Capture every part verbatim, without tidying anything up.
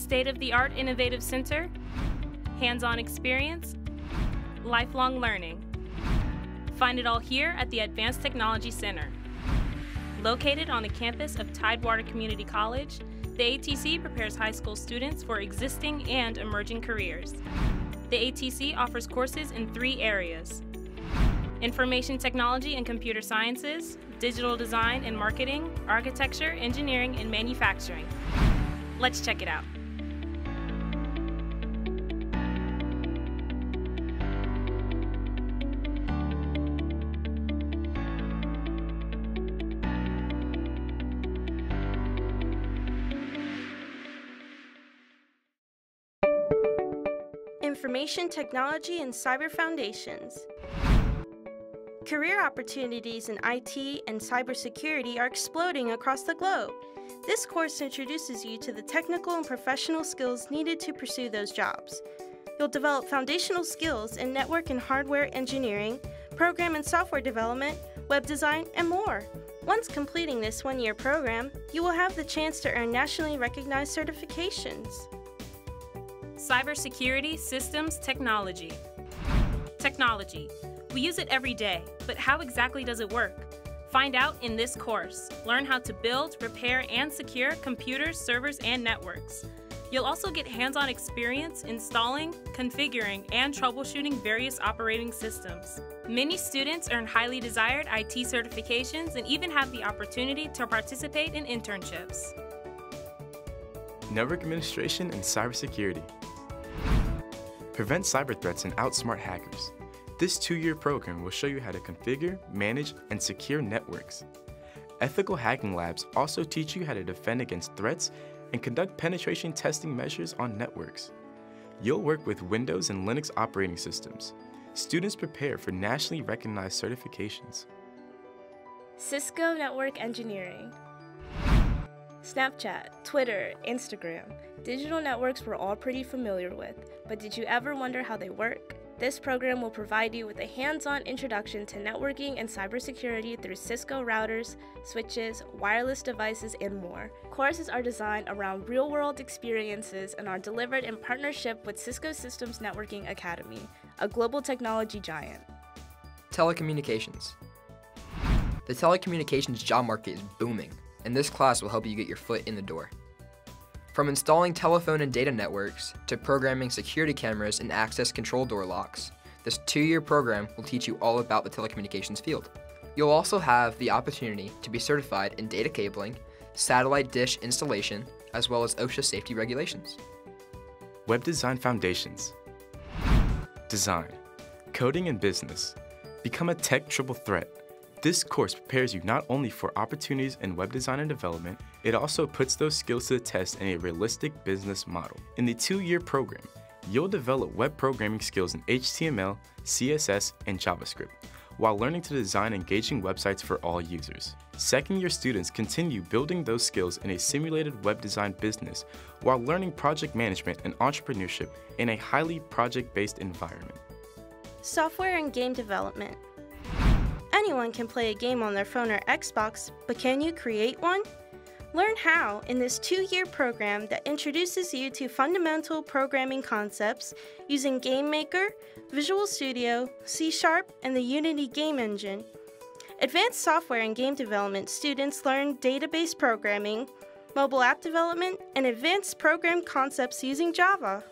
state-of-the-art innovative center, hands-on experience, lifelong learning. Find it all here at the Advanced Technology Center. Located on the campus of Tidewater Community College, the A T C prepares high school students for existing and emerging careers. The A T C offers courses in three areas: information technology and computer sciences, digital design and marketing, architecture, engineering, and manufacturing. Let's check it out. Information Technology and Cyber Foundations. Career opportunities in I T and cybersecurity are exploding across the globe. This course introduces you to the technical and professional skills needed to pursue those jobs. You'll develop foundational skills in network and hardware engineering, program and software development, web design, and more. Once completing this one-year program, you will have the chance to earn nationally recognized certifications. Cybersecurity Systems Technology. Technology. We use it every day, but how exactly does it work? Find out in this course. Learn how to build, repair, and secure computers, servers, and networks. You'll also get hands-on experience installing, configuring, and troubleshooting various operating systems. Many students earn highly desired I T certifications and even have the opportunity to participate in internships. Network Administration and Cybersecurity. Prevent cyber threats and outsmart hackers. This two-year program will show you how to configure, manage, and secure networks. Ethical hacking labs also teach you how to defend against threats and conduct penetration testing measures on networks. You'll work with Windows and Linux operating systems. Students prepare for nationally recognized certifications. Cisco Network Engineering. Snapchat, Twitter, Instagram. Digital networks we're all pretty familiar with, but did you ever wonder how they work? This program will provide you with a hands-on introduction to networking and cybersecurity through Cisco routers, switches, wireless devices, and more. Courses are designed around real-world experiences and are delivered in partnership with Cisco Systems Networking Academy, a global technology giant. Telecommunications. The telecommunications job market is booming, and this class will help you get your foot in the door. From installing telephone and data networks to programming security cameras and access control door locks, this two-year program will teach you all about the telecommunications field. You'll also have the opportunity to be certified in data cabling, satellite dish installation, as well as OSHA safety regulations. Web Design Foundations. Design, coding, and business. Become a tech triple threat. This course prepares you not only for opportunities in web design and development, it also puts those skills to the test in a realistic business model. In the two-year program, you'll develop web programming skills in H T M L, C S S, and JavaScript, while learning to design engaging websites for all users. Second-year students continue building those skills in a simulated web design business while learning project management and entrepreneurship in a highly project-based environment. Software and game development. Anyone can play a game on their phone or Xbox, but can you create one? Learn how in this two-year program that introduces you to fundamental programming concepts using GameMaker, Visual Studio, C Sharp, and the Unity game engine. Advanced software and game development students learn database programming, mobile app development, and advanced program concepts using Java.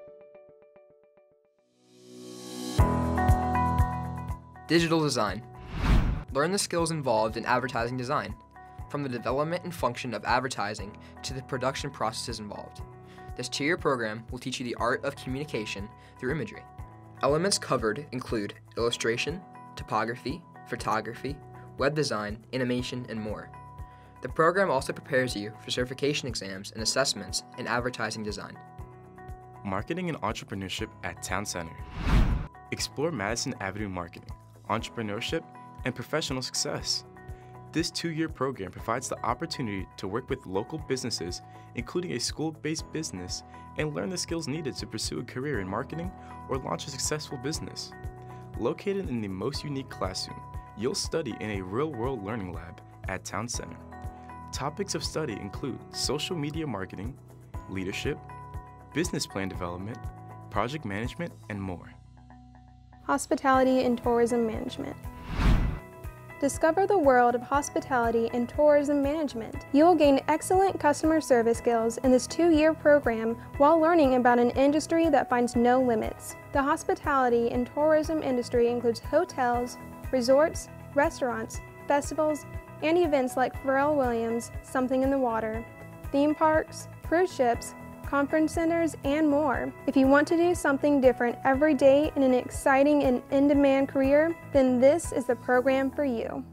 Digital design. Learn the skills involved in advertising design, from the development and function of advertising to the production processes involved. This two-year program will teach you the art of communication through imagery. Elements covered include illustration, typography, photography, web design, animation, and more. The program also prepares you for certification exams and assessments in advertising design. Marketing and entrepreneurship at Town Center. Explore Madison Avenue marketing, entrepreneurship, and professional success. This two-year program provides the opportunity to work with local businesses, including a school-based business, and learn the skills needed to pursue a career in marketing or launch a successful business. Located in the most unique classroom, you'll study in a real-world learning lab at Town Center. Topics of study include social media marketing, leadership, business plan development, project management, and more. Hospitality and tourism management. Discover the world of hospitality and tourism management. You will gain excellent customer service skills in this two-year program while learning about an industry that finds no limits. The hospitality and tourism industry includes hotels, resorts, restaurants, festivals, and events like Pharrell Williams' Something in the Water, theme parks, cruise ships, conference centers, and more. If you want to do something different every day in an exciting and in-demand career, then this is the program for you.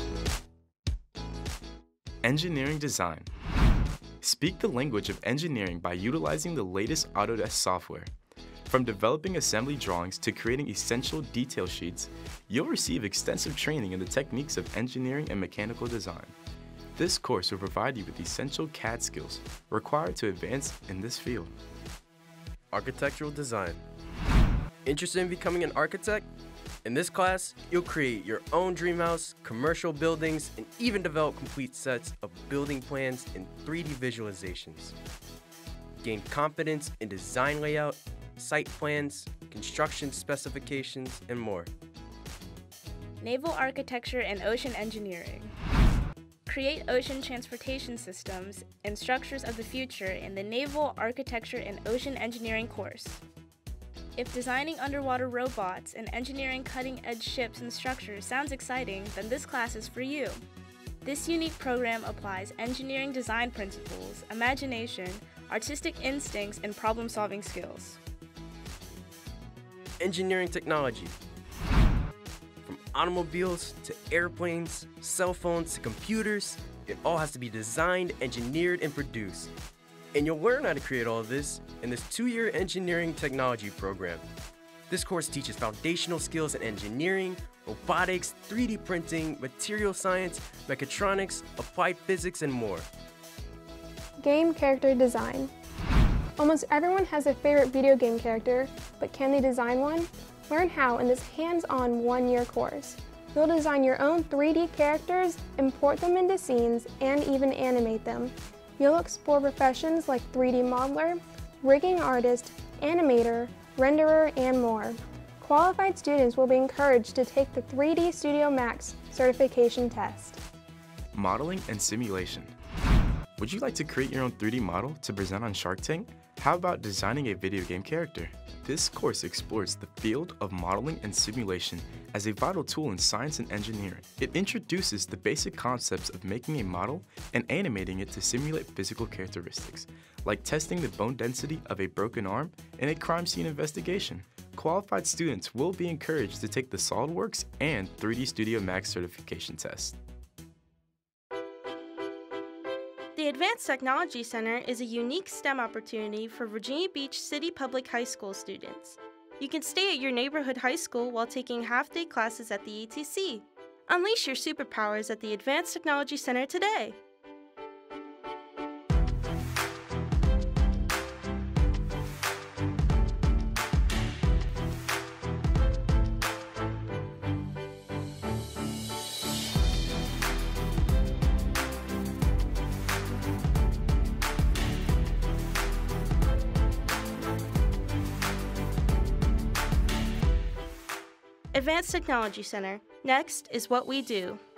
Engineering design. Speak the language of engineering by utilizing the latest Autodesk software. From developing assembly drawings to creating essential detail sheets, you'll receive extensive training in the techniques of engineering and mechanical design. This course will provide you with essential C A D skills required to advance in this field. Architectural design. Interested in becoming an architect? In this class, you'll create your own dream house, commercial buildings, and even develop complete sets of building plans and three D visualizations. Gain confidence in design layout, site plans, construction specifications, and more. Naval architecture and ocean engineering. Create ocean transportation systems and structures of the future in the Naval Architecture and Ocean Engineering course. If designing underwater robots and engineering cutting-edge ships and structures sounds exciting, then this class is for you. This unique program applies engineering design principles, imagination, artistic instincts, and problem-solving skills. Engineering technology. From automobiles to airplanes, cell phones to computers, it all has to be designed, engineered, and produced. And you'll learn how to create all of this in this two-year engineering technology program. This course teaches foundational skills in engineering, robotics, three D printing, material science, mechatronics, applied physics, and more. Game character design. Almost everyone has a favorite video game character, but can they design one? Learn how in this hands-on one-year course. You'll design your own three D characters, import them into scenes, and even animate them. You'll explore professions like three D modeler, rigging artist, animator, renderer, and more. Qualified students will be encouraged to take the three D Studio Max certification test. Modeling and simulation. Would you like to create your own three D model to present on Shark Tank? How about designing a video game character? This course explores the field of modeling and simulation as a vital tool in science and engineering. It introduces the basic concepts of making a model and animating it to simulate physical characteristics, like testing the bone density of a broken arm in a crime scene investigation. Qualified students will be encouraged to take the SOLIDWORKS and three D Studio Max certification test. The Advanced Technology Center is a unique STEM opportunity for Virginia Beach City Public High School students. You can stay at your neighborhood high school while taking half-day classes at the A T C. Unleash your superpowers at the Advanced Technology Center today. Advanced Technology Center. Next is what we do.